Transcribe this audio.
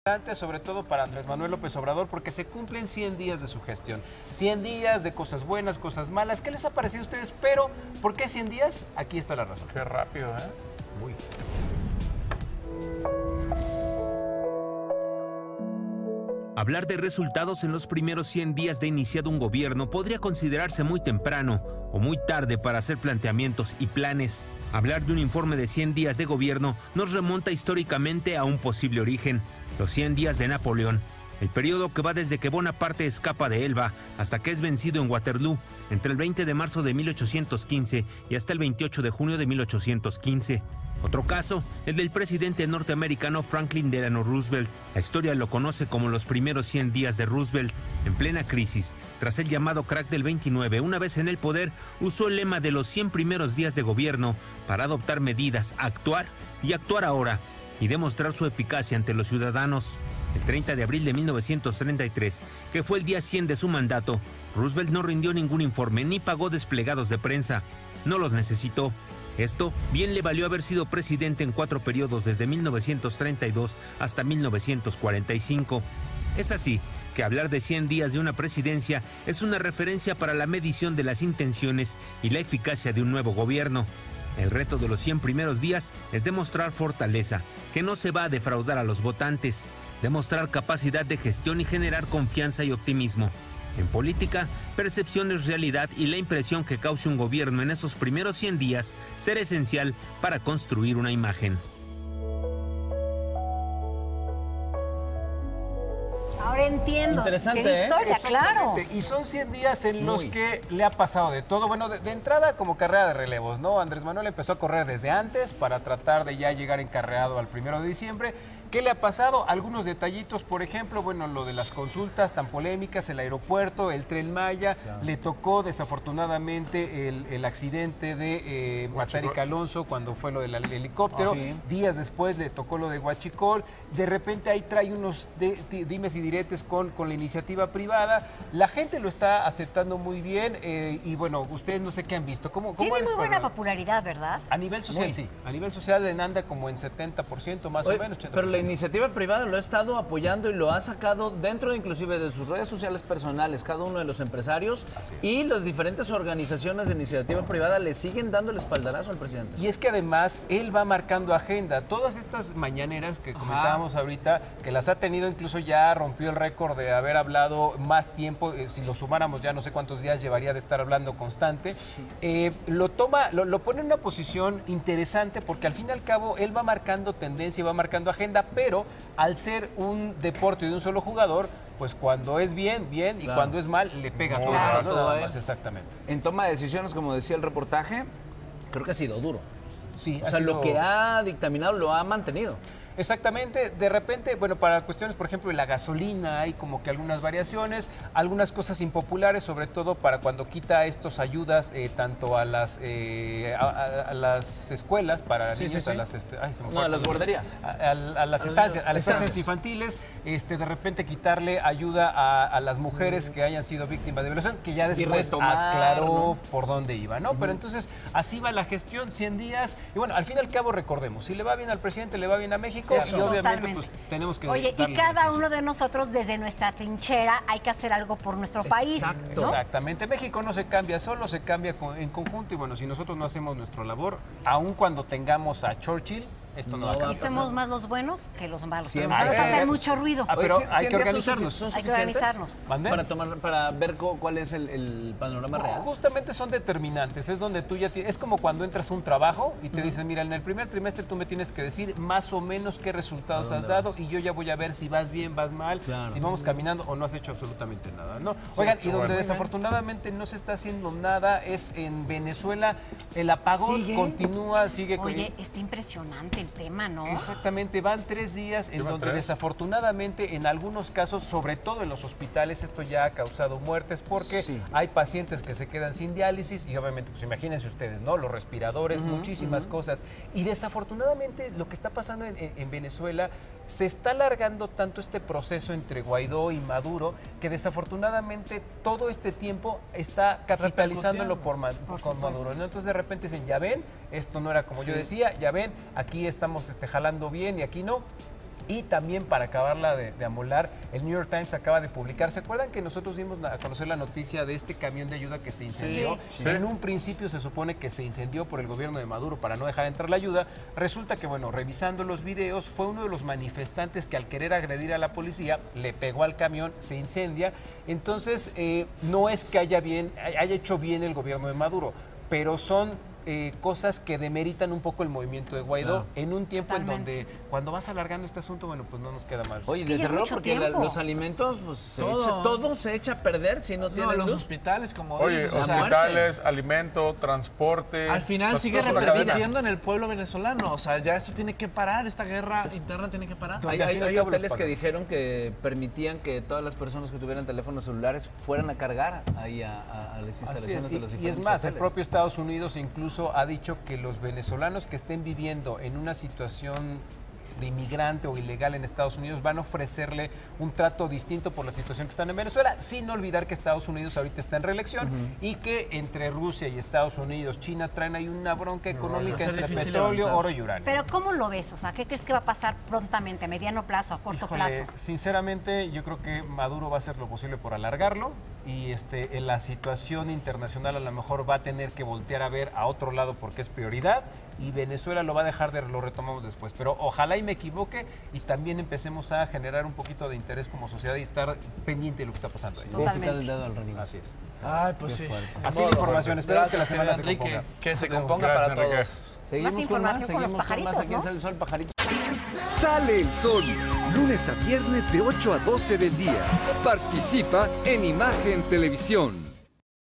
Sobre todo para Andrés Manuel López Obrador, porque se cumplen 100 días de su gestión. 100 días de cosas buenas, cosas malas. ¿Qué les ha parecido a ustedes? Pero, ¿por qué 100 días? Aquí está la razón. Qué rápido, ¿eh? Muy. Hablar de resultados en los primeros 100 días de iniciado un gobierno podría considerarse muy temprano o muy tarde para hacer planteamientos y planes. Hablar de un informe de 100 días de gobierno nos remonta históricamente a un posible origen, los 100 días de Napoleón, el periodo que va desde que Bonaparte escapa de Elba hasta que es vencido en Waterloo, entre el 20 de marzo de 1815 y hasta el 28 de junio de 1815. Otro caso, el del presidente norteamericano Franklin Delano Roosevelt. La historia lo conoce como los primeros 100 días de Roosevelt. En plena crisis, tras el llamado crack del 29, una vez en el poder, usó el lema de los 100 primeros días de gobierno para adoptar medidas, actuar y actuar ahora, y demostrar su eficacia ante los ciudadanos. El 30 de abril de 1933, que fue el día 100 de su mandato, Roosevelt no rindió ningún informe ni pagó desplegados de prensa. No los necesitó. Esto bien le valió haber sido presidente en 4 periodos desde 1932 hasta 1945. Es así que hablar de 100 días de una presidencia es una referencia para la medición de las intenciones y la eficacia de un nuevo gobierno. El reto de los 100 primeros días es demostrar fortaleza, que no se va a defraudar a los votantes, demostrar capacidad de gestión y generar confianza y optimismo. En política, percepción es realidad y la impresión que cause un gobierno en esos primeros 100 días será esencial para construir una imagen. Ahora entiendo. Interesante, qué historia, claro. Y son 100 días en los que le ha pasado de todo. Bueno, de entrada como carrera de relevos, ¿no? Andrés Manuel empezó a correr desde antes para tratar de ya llegar encarreado al 1 de diciembre. ¿Qué le ha pasado? Algunos detallitos, por ejemplo, bueno, lo de las consultas tan polémicas, el aeropuerto, el Tren Maya, claro. Le tocó desafortunadamente el accidente de Matérica Alonso cuando fue lo del helicóptero. Sí. Días después le tocó lo de Huachicol. De repente ahí trae unos dimes y diretes con la iniciativa privada. La gente lo está aceptando muy bien y bueno, ustedes no sé qué han visto. ¿Cómo tiene muy buena popularidad, ¿verdad? A nivel social, sí. A nivel social anda como en 70% más o menos. 80%. Pero la iniciativa privada lo ha estado apoyando y lo ha sacado dentro inclusive de sus redes sociales personales, cada uno de los empresarios, y las diferentes organizaciones de iniciativa privada le siguen dando el espaldarazo al presidente. Y es que además él va marcando agenda. Todas estas mañaneras que comentábamos ahorita, que las ha tenido, incluso ya rompió el récord de haber hablado más tiempo, si lo sumáramos ya no sé cuántos días llevaría de estar hablando constante. Lo pone en una posición interesante porque al fin y al cabo él va marcando tendencia y va marcando agenda, pero al ser un deporte de un solo jugador, pues cuando es bien, bien, y cuando es mal, le pega todo. Claro, ¿no? Nada más, exactamente. En toma de decisiones, como decía el reportaje, creo que ha sido duro. Sí, o sea, lo que ha dictaminado lo ha mantenido. Exactamente, de repente, bueno, para cuestiones, por ejemplo, de la gasolina hay como que algunas variaciones, algunas cosas impopulares, sobre todo para cuando quita estos ayudas tanto a las escuelas para niños, a las a las guarderías, a las estancias infantiles, de repente quitarle ayuda a las mujeres que hayan sido víctimas de violación, que ya después aclaró por dónde iba, ¿no? Pero entonces así va la gestión, 100 días, y bueno, al fin y al cabo recordemos, si le va bien al presidente, le va bien a México. Y obviamente pues, tenemos que... Oye, y cada uno de nosotros desde nuestra trinchera hay que hacer algo por nuestro país, ¿no? Exactamente. México no se cambia solo, se cambia en conjunto. Y bueno, si nosotros no hacemos nuestra labor, aun cuando tengamos a Churchill, esto no va a cambiar. Y somos más los buenos que los malos. Pero vamos a hacer mucho ruido. Pero hay que organizarnos. Hay que organizarnos. Para ver cuál es el panorama real. Justamente son determinantes. Es donde tú ya es como cuando entras a un trabajo y te dicen, mira, en el primer trimestre tú me tienes que decir más o menos qué resultados has dado y yo ya voy a ver si vas bien, vas mal, si vamos caminando o no has hecho absolutamente nada, ¿no? Oigan, y donde desafortunadamente no se está haciendo nada es en Venezuela. El apagón continúa, sigue. Oye, está impresionante el tema, ¿no? Exactamente, van 3 días en donde desafortunadamente en algunos casos, sobre todo en los hospitales, esto ya ha causado muertes porque hay pacientes que se quedan sin diálisis y obviamente, pues imagínense ustedes, ¿no? Los respiradores, muchísimas cosas. Y desafortunadamente lo que está pasando en Venezuela, se está alargando tanto este proceso entre Guaidó y Maduro que desafortunadamente todo este tiempo está capitalizándolo con Maduro, ¿no? Entonces de repente dicen, ya ven, esto no era como yo decía, ya ven, aquí estamos jalando bien y aquí no. Y también para acabarla de amolar, el New York Times acaba de publicar. ¿Se acuerdan que nosotros dimos a conocer la noticia de este camión de ayuda que se incendió? Sí. En un principio se supone que se incendió por el gobierno de Maduro para no dejar entrar la ayuda. Resulta que, bueno, revisando los videos, fue uno de los manifestantes que al querer agredir a la policía le pegó al camión, se incendia. Entonces, no es que haya hecho bien el gobierno de Maduro, pero son cosas que demeritan un poco el movimiento de Guaidó en un tiempo en donde cuando vas alargando este asunto, bueno, pues no nos queda más. Oye, de terror, porque los alimentos, pues todo se echa a perder si no tiene los luz. hospitales, como Oye, dices, hospitales, alimento, transporte. al final o sea, sigue todo es una cadena. repercutiendo en el pueblo venezolano. O sea, ya esto tiene que parar, esta guerra interna tiene que parar. Hay hoteles que dijeron que permitían que todas las personas que tuvieran teléfonos celulares fueran a cargar ahí a las instalaciones de los diferentes y es más, el hoteles. propio Estados Unidos incluso ha dicho que los venezolanos que estén viviendo en una situación de inmigrante o ilegal en Estados Unidos van a ofrecerle un trato distinto por la situación que están en Venezuela, sin olvidar que Estados Unidos ahorita está en reelección y que entre Rusia y Estados Unidos, China, traen ahí una bronca económica entre petróleo, oro y uranio. Pero ¿cómo lo ves? O sea, ¿qué crees que va a pasar prontamente, a mediano plazo, a corto plazo? Sinceramente, yo creo que Maduro va a hacer lo posible por alargarlo y en la situación internacional a lo mejor va a tener que voltear a ver a otro lado porque es prioridad y Venezuela lo va a dejar lo retomamos después. Pero ojalá y me equivoque y también empecemos a generar un poquito de interés como sociedad y estar pendiente de lo que está pasando ahí. Totalmente. El dedo al renglón. Así es. Ay, pues sí. Así la información. Esperamos que la semana se componga. Que se componga Gracias, para todos. Enrique. Seguimos Más con más, información con los seguimos con más. pajaritos, Aquí en ¿no? Sale el Sol, pajaritos. Sale el sol, lunes a viernes de 8 a 12 del día. Participa en Imagen Televisión.